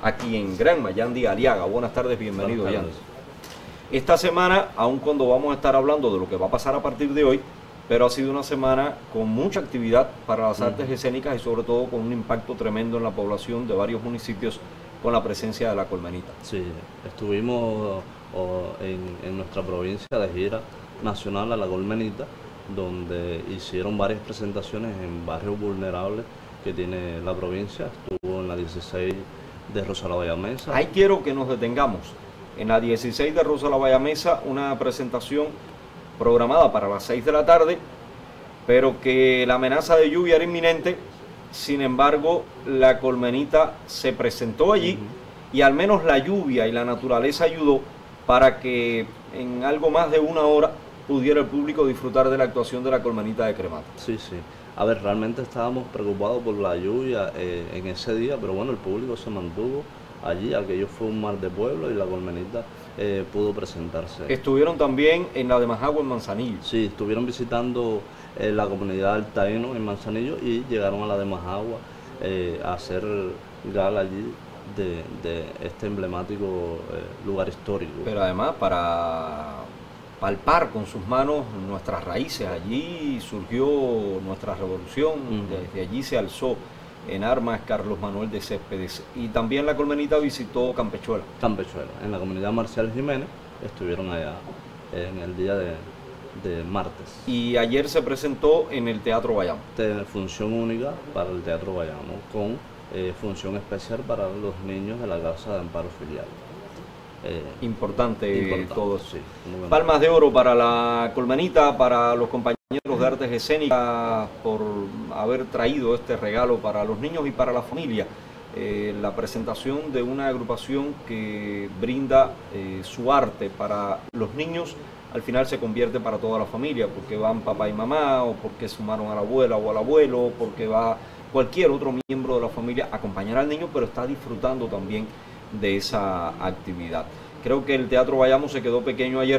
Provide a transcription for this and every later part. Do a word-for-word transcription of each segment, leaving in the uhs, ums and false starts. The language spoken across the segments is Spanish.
aquí en Granma. Yandy Aliaga, buenas tardes, bienvenido Yandy. Esta semana, aun cuando vamos a estar hablando de lo que va a pasar a partir de hoy, pero ha sido una semana con mucha actividad para las artes escénicas y sobre todo con un impacto tremendo en la población de varios municipios con la presencia de la Colmenita. Sí, estuvimos o, en, en nuestra provincia de gira nacional a la Colmenita, donde hicieron varias presentaciones en barrios vulnerables que tiene la provincia. Estuvo en la dieciséis de Rosa la Bayamesa. Ahí quiero que nos detengamos. En la dieciséis de Rosa la Bayamesa, una presentación programada para las seis de la tarde, pero que la amenaza de lluvia era inminente. Sin embargo, la Colmenita se presentó allí uh-huh. y al menos la lluvia y la naturaleza ayudó para que en algo más de una hora pudiera el público disfrutar de la actuación de la Colmenita de Cremata. Sí, sí. A ver, realmente estábamos preocupados por la lluvia eh, en ese día, pero bueno, el público se mantuvo allí, aquello fue un mar de pueblo y la Colmenita eh, pudo presentarse. Estuvieron también en la de Majagua en Manzanillo. Sí, estuvieron visitando eh, la comunidad del Taíno en Manzanillo y llegaron a la de Majagua eh, a hacer gala allí de, de este emblemático eh, lugar histórico. Pero además para palpar con sus manos nuestras raíces, allí surgió nuestra revolución, uh-huh. desde allí se alzó en armas Carlos Manuel de Céspedes. Y también la Colmenita visitó Campechuela. Campechuela, en la comunidad Marcial Jiménez, estuvieron allá en el día de, de martes. Y ayer se presentó en el Teatro Bayamo. De función única para el Teatro Bayamo, con eh, función especial para los niños de la Casa de Amparo Filial. Eh, importante, importante todo. Sí, palmas de oro para la Colmenita, para los compañeros de artes escénicas por haber traído este regalo para los niños y para la familia. Eh, la presentación de una agrupación que brinda eh, su arte para los niños, al final se convierte para toda la familia, porque van papá y mamá, o porque sumaron a la abuela o al abuelo, o porque va cualquier otro miembro de la familia a acompañar al niño, pero está disfrutando también de esa actividad. Creo que el Teatro Bayamo se quedó pequeño ayer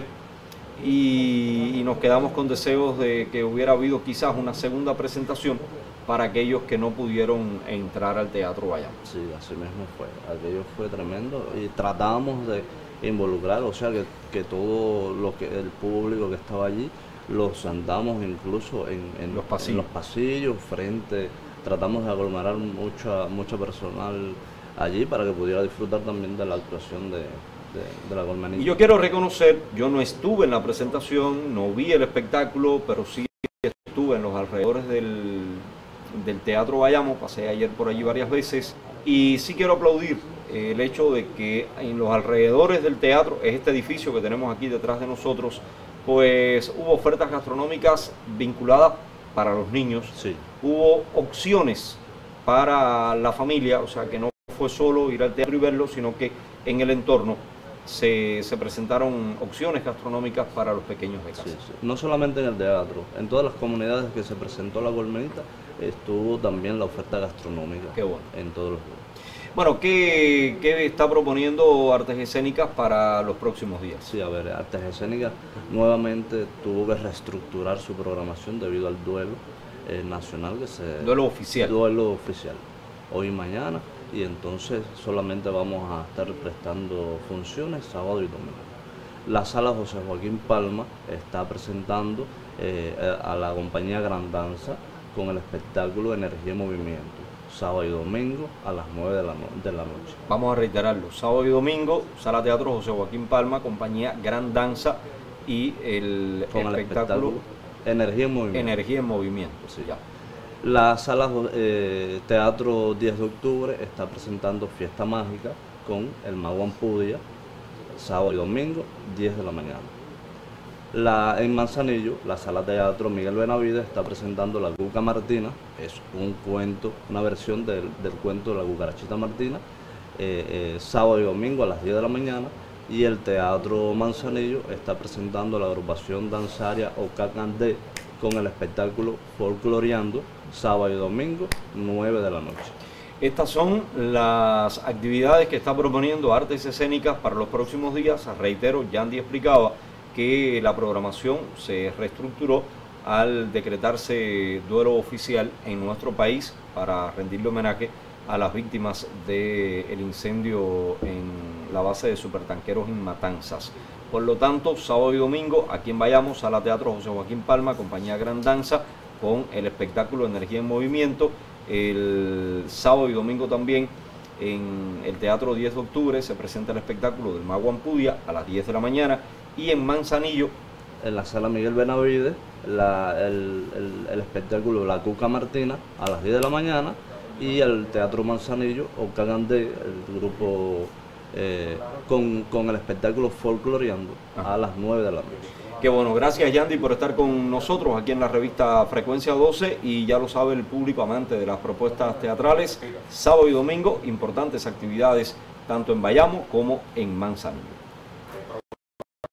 y, y nos quedamos con deseos de que hubiera habido quizás una segunda presentación para aquellos que no pudieron entrar al Teatro Bayamo. Sí, así mismo fue, aquello fue tremendo y tratamos de involucrar, o sea que, que todo lo que el público que estaba allí los sentamos incluso en, en, los, pasillos. en los pasillos, frente, tratamos de aglomerar mucha, mucha personal allí para que pudiera disfrutar también de la actuación de, de, de la Colmenita. Y yo quiero reconocer, yo no estuve en la presentación, no vi el espectáculo, pero sí estuve en los alrededores del, del Teatro Bayamo, pasé ayer por allí varias veces, y sí quiero aplaudir eh, el hecho de que en los alrededores del teatro, es este edificio que tenemos aquí detrás de nosotros, pues hubo ofertas gastronómicas vinculadas para los niños, sí. Hubo opciones para la familia, o sea que no fue solo ir al teatro y verlo, sino que en el entorno se, se presentaron opciones gastronómicas para los pequeños de casa. Sí, sí. No solamente en el teatro, en todas las comunidades que se presentó la Colmenita estuvo también la oferta gastronómica. Qué bueno. En todos los lugares. Bueno, ¿qué, ¿qué está proponiendo Artes Escénicas para los próximos días? Sí, a ver, Artes Escénicas nuevamente tuvo que reestructurar su programación debido al duelo eh, nacional que se... Duelo oficial. Duelo oficial, hoy y mañana. Y entonces solamente vamos a estar prestando funciones sábado y domingo. La sala José Joaquín Palma está presentando eh, a la compañía Gran Danza con el espectáculo Energía y Movimiento, sábado y domingo a las nueve de la, no de la noche. Vamos a reiterarlo, sábado y domingo, Sala Teatro José Joaquín Palma, compañía Gran Danza y el, con el espectáculo, espectáculo Energía y Movimiento. Energía en Movimiento, sí. Ya. La sala eh, Teatro diez de octubre está presentando Fiesta Mágica con el Mago Ampudia, sábado y domingo, diez de la mañana. La, en Manzanillo, la sala Teatro Miguel Benavides está presentando La Cuca Martina, es un cuento, una versión del, del cuento de La Cucarachita Martina, eh, eh, sábado y domingo a las diez de la mañana. Y el Teatro Manzanillo está presentando la agrupación danzaria Ocacandé con el espectáculo Folcloreando, sábado y domingo, nueve de la noche. Estas son las actividades que está proponiendo Artes Escénicas para los próximos días. Reitero, Yandy explicaba que la programación se reestructuró al decretarse duelo oficial en nuestro país para rendirle homenaje a las víctimas del incendio en la base de supertanqueros en Matanzas. Por lo tanto, sábado y domingo, aquí en Bayamo, Sala Teatro José Joaquín Palma, compañía Gran Danza, con el espectáculo Energía en Movimiento. El sábado y domingo también en el Teatro diez de octubre se presenta el espectáculo del Mago Ampudia a las diez de la mañana, y en Manzanillo, en la Sala Miguel Benavides, la, el, el, el espectáculo La Cuca Martina a las diez de la mañana, y el Teatro Manzanillo, Ocagandé, el grupo eh, con, con el espectáculo Folcloreando a las nueve de la noche. Qué bueno, gracias Yandy por estar con nosotros aquí en la revista Frecuencia doce, y ya lo sabe el público amante de las propuestas teatrales, sábado y domingo, importantes actividades tanto en Bayamo como en Manzanillo.